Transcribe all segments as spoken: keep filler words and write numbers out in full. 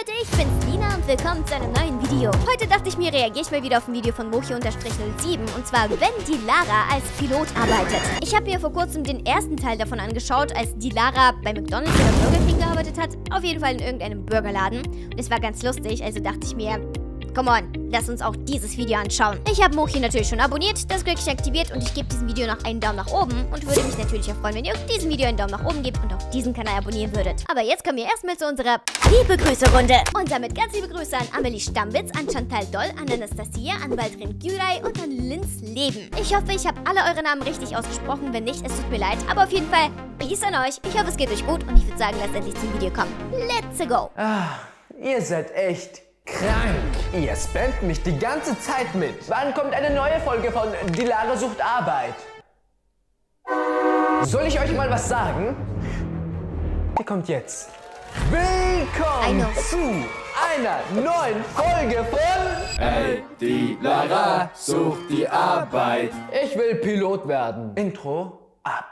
Leute, ich bin's Lina und willkommen zu einem neuen Video. Heute dachte ich mir, reagiere ich mal wieder auf ein Video von Mochi null sieben und zwar, wenn die Lara als Pilot arbeitet. Ich habe mir vor kurzem den ersten Teil davon angeschaut, als die Lara bei McDonald's oder Burger King gearbeitet hat. Auf jeden Fall in irgendeinem Burgerladen. Und es war ganz lustig, also dachte ich mir, come on, lass uns auch dieses Video anschauen. Ich habe Mochi natürlich schon abonniert, das glücklich aktiviert und ich gebe diesem Video noch einen Daumen nach oben und würde mich natürlich auch freuen, wenn ihr auf diesem Video einen Daumen nach oben gebt und auch diesen Kanal abonnieren würdet. Aber jetzt kommen wir erstmal zu unserer liebe Grüße-Runde. Und damit ganz liebe Grüße an Amelie Stambitz, an Chantal Doll, an Anastasia, an Baldrin Güray und an Linz Leben. Ich hoffe, ich habe alle eure Namen richtig ausgesprochen. Wenn nicht, es tut mir leid. Aber auf jeden Fall, Peace an euch. Ich hoffe, es geht euch gut und ich würde sagen, lasst endlich zum Video kommen. Let's go! Ah, ihr seid echt krank. Ihr spamt mich die ganze Zeit mit. Wann kommt eine neue Folge von Die Lara sucht Arbeit? Soll ich euch mal was sagen? Die kommt jetzt. Willkommen zu einer neuen Folge von Ey, die Lara sucht die Arbeit. Ich will Pilot werden. Intro ab.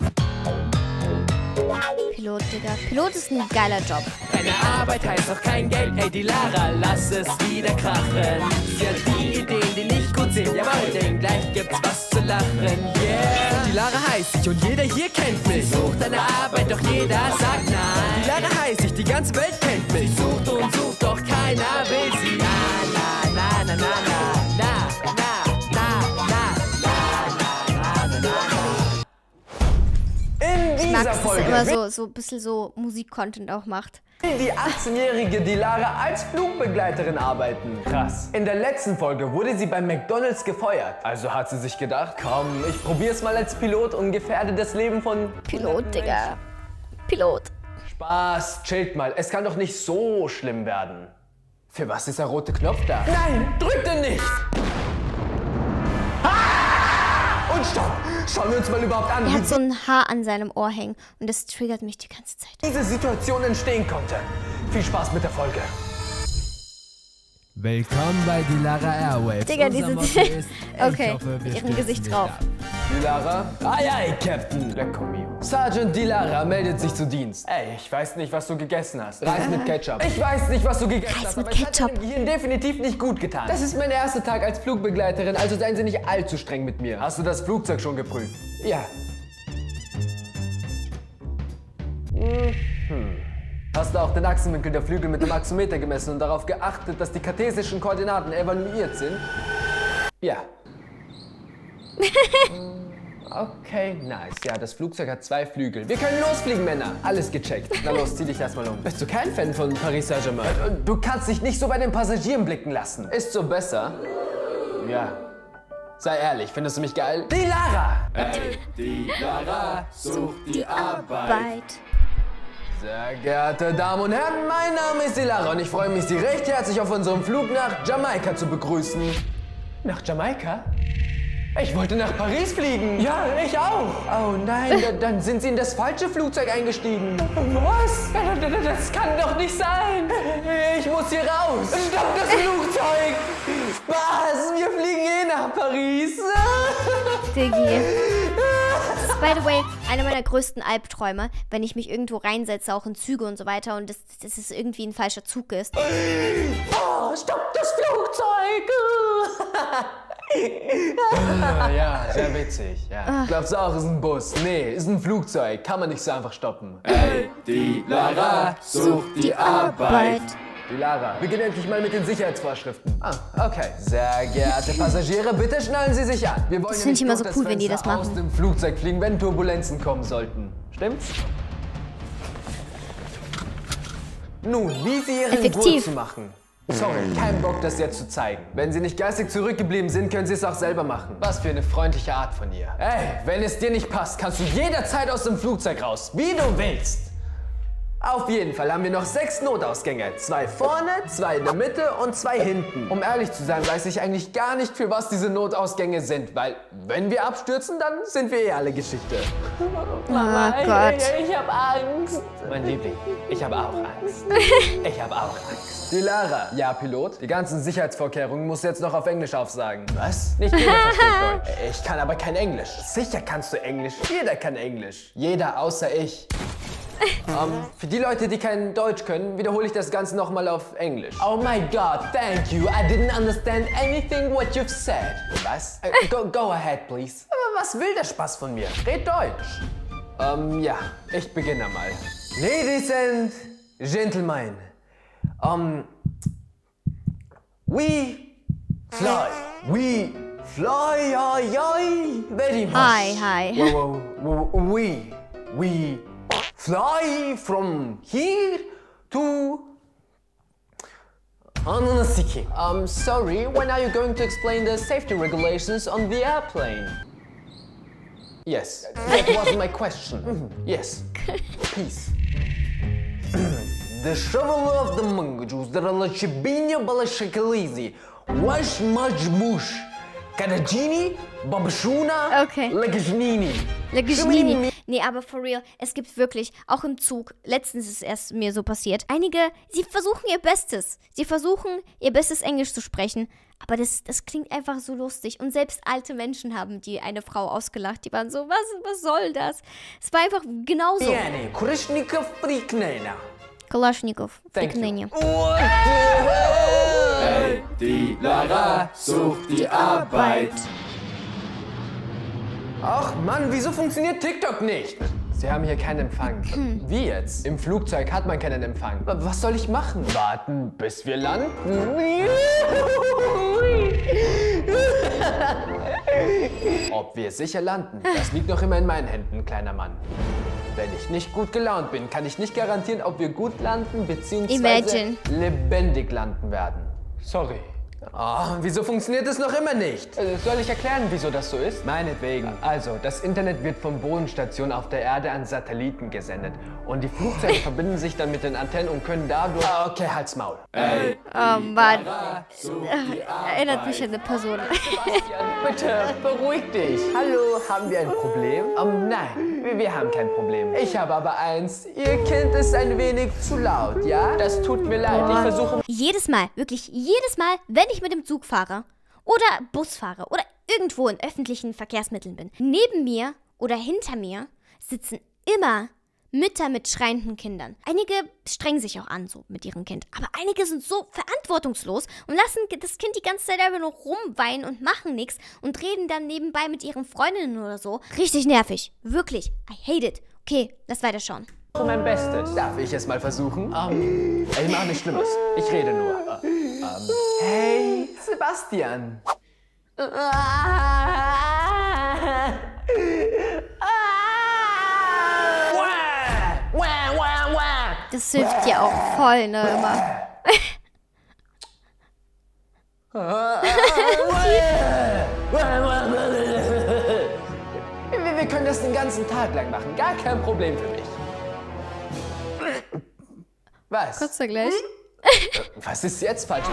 Pilot, Digga. Pilot ist ein geiler Job. Keine Arbeit heißt auch kein Geld. Ey, die Lara, lass es wieder krachen. Sie hat die Ideen, die nicht gut sind. Jawohl, denn gleich gibt's was zu lachen. Yeah. Die Lara heißt ich und jeder hier kennt mich. Sie sucht eine Arbeit, doch jeder sagt nein. Die Lara heißt ich, die ganze Welt kennt mich. Sie sucht und sucht, doch keiner will sie. Na, na, na, na, na, na, na, na, na, na, na, na, na. In Ich mag, dieser dass es Folge immer so, so ein bisschen so Musik-Content auch macht. will die achtzehnjährige die Lara als Flugbegleiterin arbeiten. Krass. In der letzten Folge wurde sie bei McDonald's gefeuert. Also hat sie sich gedacht, komm, ich probier's mal als Pilot und gefährde das Leben von Pilot, Digga. Pilot. Spaß, chillt mal. Es kann doch nicht so schlimm werden. Für was ist der rote Knopf da? Nein, drück den nicht! Ah! Und stopp! Schauen wir uns mal überhaupt an, Er wie hat so ein Haar an seinem Ohr hängen und das triggert mich die ganze Zeit. diese Situation entstehen konnte. Viel Spaß mit der Folge. Willkommen bei die Lara Airwaves. Digga, Unser diese... Motto ist, ich Okay, hoffe, wir mit ihrem stürzen Gesicht nicht drauf. ab. Die Lara? Aye, aye, Captain. Lecco mio. Sergeant Di Lara meldet sich zu Dienst. Ey, ich weiß nicht, was du gegessen hast. Reis mit Ketchup. Ich weiß nicht, was du gegessen Reis hast, mit aber es hat Ketchup. deinem Gehirn definitiv nicht gut getan. Das ist mein erster Tag als Flugbegleiterin, also seien Sie nicht allzu streng mit mir. Hast du das Flugzeug schon geprüft? Ja. Mhm. Hast du auch den Achsenwinkel der Flügel mit dem Axometer gemessen und darauf geachtet, dass die kartesischen Koordinaten evaluiert sind? Ja. Okay, nice. Ja, das Flugzeug hat zwei Flügel. Wir können losfliegen, Männer. Alles gecheckt. Na los, zieh dich erstmal um. Bist du kein Fan von Paris Saint-Germain? Du kannst dich nicht so bei den Passagieren blicken lassen. Ist so besser? Ja. Sei ehrlich, findest du mich geil? Die Lara! Ey, die Lara sucht die Arbeit. Arbeit. Sehr geehrte Damen und Herren, mein Name ist die Lara und ich freue mich, Sie recht herzlich auf unserem Flug nach Jamaika zu begrüßen. Nach Jamaika? Ich wollte nach Paris fliegen. Ja, ich auch. Oh nein, da, dann sind Sie in das falsche Flugzeug eingestiegen. Was? Das kann doch nicht sein. Ich muss hier raus. Stopp das Flugzeug. Spaß, wir fliegen eh nach Paris. Diggi. Das ist, by the way, einer meiner größten Albträume, wenn ich mich irgendwo reinsetze, auch in Züge und so weiter und das, das ist irgendwie ein falscher Zug ist. Oh, stopp das Flugzeug. Ja, sehr witzig. Ja. Glaubst du auch, ist ein Bus? Nee, ist ein Flugzeug. Kann man nicht so einfach stoppen. Ey, die Lara sucht die Arbeit. Die Lara, beginn endlich mal mit den Sicherheitsvorschriften. Ah, okay. Sehr geehrte Passagiere, bitte schnallen Sie sich an. Wir wollen Das ja finde ich nicht immer so durch cool, wenn die Fenster das aus machen. dem Flugzeug fliegen, wenn Turbulenzen kommen sollten. Stimmt's? Nun, wie Sie Ihren Effektiv. Gurt zu machen. Sorry, kein Bock, das jetzt zu zeigen. Wenn Sie nicht geistig zurückgeblieben sind, können Sie es auch selber machen. Was für eine freundliche Art von ihr. Ey, wenn es dir nicht passt, kannst du jederzeit aus dem Flugzeug raus, wie du willst. Auf jeden Fall haben wir noch sechs Notausgänge. Zwei vorne, zwei in der Mitte und zwei hinten. Um ehrlich zu sein, weiß ich eigentlich gar nicht, für was diese Notausgänge sind. Weil, wenn wir abstürzen, dann sind wir eh alle Geschichte. Oh Gott. Ich, ich hab Angst. Mein Liebling, ich habe auch Angst. Ich habe auch Angst. Die Lara. Ja, Pilot. Die ganzen Sicherheitsvorkehrungen musst du jetzt noch auf Englisch aufsagen. Was? Nicht jeder versteht Deutsch. Ich kann aber kein Englisch. Sicher kannst du Englisch. Jeder kann Englisch. Jeder außer ich. um, für die Leute, die kein Deutsch können, wiederhole ich das Ganze nochmal auf Englisch. Oh my God, thank you. I didn't understand anything what you've said. Was? Uh, go, go ahead, please. Aber was will der Spaß von mir? Red Deutsch. Ähm, um, ja, ich beginne mal. Ladies and Gentlemen, um, we fly, we fly, hi, hi, very much. Hi, hi. Whoa, whoa, whoa, we, we fly from here to Ananasiki. I'm sorry, when are you going to explain the safety regulations on the airplane? Yes, that was my question. Yes, peace. The Chevalier of the Mongoose, the Relachibinia Balashakalizi, Wash Majmush, Kadajini, Babashuna, Okay. Legajnini. Legajnini. Nee, aber for real, es gibt wirklich, auch im Zug, letztens ist es erst mir so passiert, einige, sie versuchen ihr Bestes. Sie versuchen, ihr bestes Englisch zu sprechen, aber das, das klingt einfach so lustig. Und selbst alte Menschen haben die eine Frau ausgelacht, die waren so, was, was soll das? Es war einfach genauso. Piani, Kurishnikov Priknena. Kalaschnikow, Thank you. Priknenje. Hey, die Lara sucht die Arbeit. Ach Mann, wieso funktioniert TikTok nicht? Sie haben hier keinen Empfang. Wie jetzt? Im Flugzeug hat man keinen Empfang. Was soll ich machen? Warten, bis wir landen? Ob wir sicher landen, das liegt noch immer in meinen Händen, kleiner Mann. Wenn ich nicht gut gelaunt bin, kann ich nicht garantieren, ob wir gut landen bzw. Imagine. lebendig landen werden. Sorry. Oh, wieso funktioniert es noch immer nicht? Äh, soll ich erklären, wieso das so ist? Meinetwegen. Also, das Internet wird von Bodenstationen auf der Erde an Satelliten gesendet. Und die Flugzeuge verbinden sich dann mit den Antennen und können dadurch... Ah, okay, halt's Maul. Hey, Oh Mann, Lara sucht die erinnert mich an eine Person. Sebastian, bitte, beruhig dich. Hallo, haben wir ein Problem? Um, nein, wir, wir haben kein Problem. Ich habe aber eins. Ihr Kind ist ein wenig zu laut, ja? Das tut mir leid. Ich versuche... Jedes Mal, wirklich jedes Mal, wenn ich mit dem Zug fahre oder Bus fahre oder irgendwo in öffentlichen Verkehrsmitteln bin, neben mir oder hinter mir sitzen immer Mütter mit schreienden Kindern. Einige strengen sich auch an, so mit ihrem Kind. Aber einige sind so verantwortungslos und lassen das Kind die ganze Zeit einfach nur rumweinen und machen nichts und reden dann nebenbei mit ihren Freundinnen oder so. Richtig nervig. Wirklich. I hate it. Okay, lass weiterschauen. mein Bestes. Darf ich es mal versuchen? Um, ich mache nichts Schlimmes. Ich rede nur. Uh, um, hey, Sebastian. Das hilft dir auch voll, ne, immer. wir, wir können das den ganzen Tag lang machen. Gar kein Problem für mich. Was? Kotzt du gleich? Was ist jetzt falsch?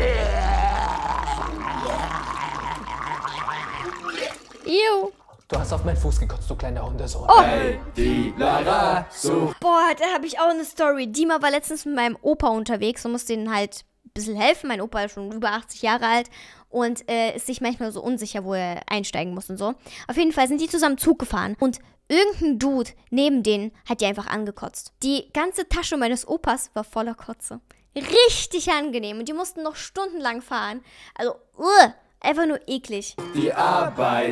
Ew. Du hast auf meinen Fuß gekotzt, du kleiner Hundesohn. Oh. Hey, die Lara sucht. Boah, da habe ich auch eine Story. Dima war letztens mit meinem Opa unterwegs und musste ihnen halt ein bisschen helfen. Mein Opa ist schon über achtzig Jahre alt und äh, ist sich manchmal so unsicher, wo er einsteigen muss und so. Auf jeden Fall sind die zusammen Zug gefahren und irgendein Dude neben denen hat die einfach angekotzt. Die ganze Tasche meines Opas war voller Kotze. Richtig angenehm und die mussten noch stundenlang fahren. Also, uh, einfach nur eklig. Die Arbeit.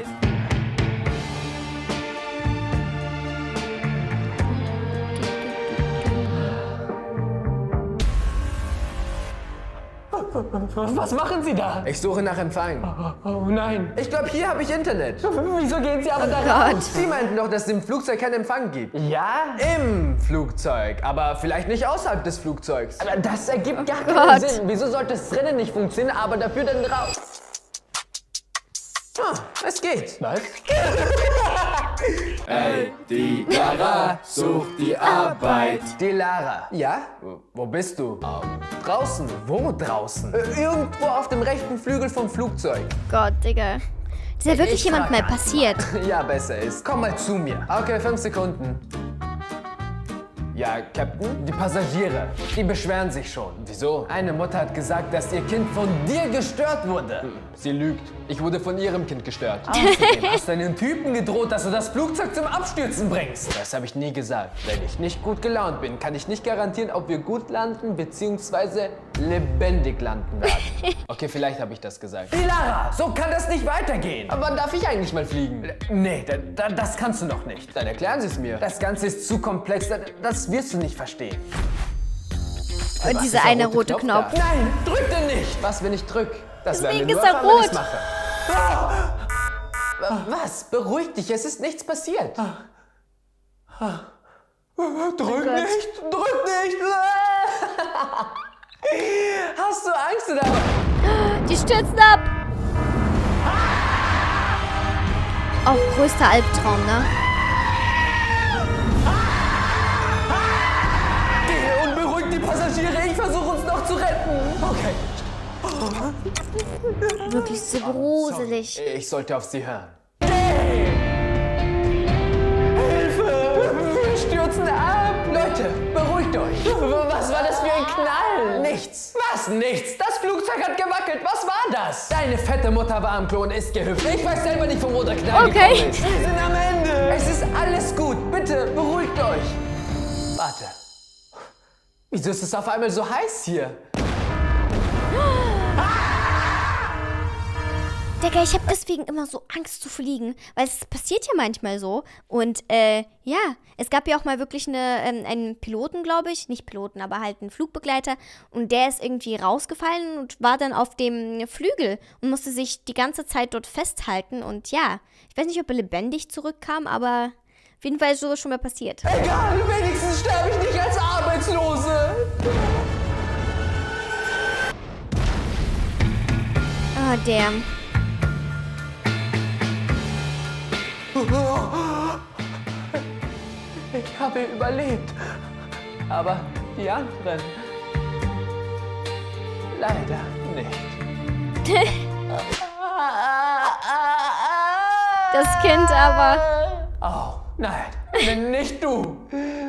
Was machen Sie da? Ich suche nach Empfang. Oh, oh nein. Ich glaube, hier habe ich Internet. Wieso gehen Sie aber da raus? Sie meinten doch, dass es im Flugzeug keinen Empfang gibt. Ja? Im Flugzeug. Aber vielleicht nicht außerhalb des Flugzeugs. Aber das ergibt gar Oh keinen Gott. Sinn. Wieso sollte es drinnen nicht funktionieren, aber dafür dann raus? Ah, es geht. Was? Hey, die Lara sucht die Arbeit. Die Lara. Ja? Wo bist du? Ähm, draußen. Wo draußen? Äh, irgendwo auf dem rechten Flügel vom Flugzeug. Gott, Digga. Das ist ja wirklich Ich jemand frag mal einfach passiert. Ja, besser ist. Komm mal zu mir. Okay, fünf Sekunden. Ja, Captain? Die Passagiere, die beschweren sich schon. Wieso? Eine Mutter hat gesagt, dass ihr Kind von dir gestört wurde. Sie lügt. Ich wurde von ihrem Kind gestört. Außerdem hast du einen Typen gedroht, dass du das Flugzeug zum Abstürzen bringst. Das habe ich nie gesagt. Wenn ich nicht gut gelaunt bin, kann ich nicht garantieren, ob wir gut landen bzw. lebendig landen werden. Okay, vielleicht habe ich das gesagt. Lara, so kann das nicht weitergehen. Aber wann darf ich eigentlich mal fliegen? Nee, da, da, das kannst du noch nicht. Dann erklären Sie es mir. Das Ganze ist zu komplex, das, das wirst du nicht verstehen. Und dieser eine rote Knopf. Knopf. Nein, drück den nicht. Was, wenn ich drück? Das wäre Deswegen mir nur ist er erfahren, wenn rot. ich's mache. Was? Beruhig dich, es ist nichts passiert. Drück Gott. nicht, drück nicht. Hast du Angst oder? Die stürzen ab. Auch größter Albtraum, ne? Geh und beruhig die Passagiere, ich versuche uns noch zu retten. Okay. Wirklich so gruselig. Sorry. Ich sollte auf sie hören. Hey! Hilfe! Wir stürzen ab! Leute, beruhigt euch! Was war das für ein Knall? Nichts. Was nichts? Das Flugzeug hat gewackelt. Was war das? Deine fette Mutter war am Klo und ist gehüpft. Ich weiß selber nicht, vom wo der Knall Okay. gekommen ist. Wir sind am Ende. Es ist alles gut. Bitte, beruhigt euch. Warte. Wieso ist es auf einmal so heiß hier? Digga, ich habe deswegen immer so Angst zu fliegen, weil es passiert ja manchmal so. Und äh, ja, es gab ja auch mal wirklich eine, ähm, einen Piloten, glaube ich, nicht Piloten, aber halt einen Flugbegleiter. Und der ist irgendwie rausgefallen und war dann auf dem Flügel und musste sich die ganze Zeit dort festhalten. Und ja, ich weiß nicht, ob er lebendig zurückkam, aber auf jeden Fall ist sowas schon mal passiert. Egal, wenigstens sterbe ich nicht als Arbeitslose. Ah, der. Ich habe überlebt. Aber die anderen leider nicht. Das Kind aber. Oh, nein, nicht du.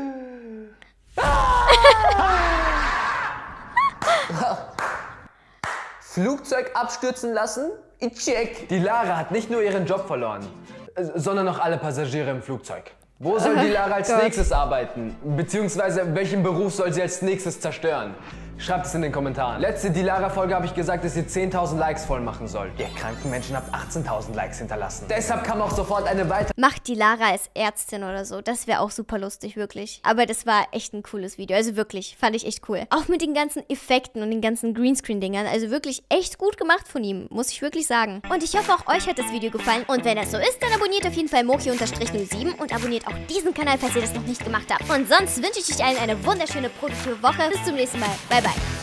Flugzeug abstürzen lassen? Check. Die Lara hat nicht nur ihren Job verloren, sondern auch alle Passagiere im Flugzeug. Wo soll die Lara als Gott. nächstes arbeiten? Beziehungsweise welchen Beruf soll sie als nächstes zerstören? Schreibt es in den Kommentaren. Letzte Die Lara-Folge habe ich gesagt, dass ihr zehntausend Likes voll machen sollt. Ihr kranken Menschen habt achtzehntausend Likes hinterlassen. Deshalb kam auch sofort eine weitere... Macht die Lara als Ärztin oder so. Das wäre auch super lustig, wirklich. Aber das war echt ein cooles Video. Also wirklich, fand ich echt cool. Auch mit den ganzen Effekten und den ganzen Greenscreen-Dingern. Also wirklich echt gut gemacht von ihm, muss ich wirklich sagen. Und ich hoffe, auch euch hat das Video gefallen. Und wenn das so ist, dann abonniert auf jeden Fall Mochi null sieben und abonniert auch diesen Kanal, falls ihr das noch nicht gemacht habt. Und sonst wünsche ich euch allen eine wunderschöne, produktive Woche. Bis zum nächsten Mal. Bye, bye.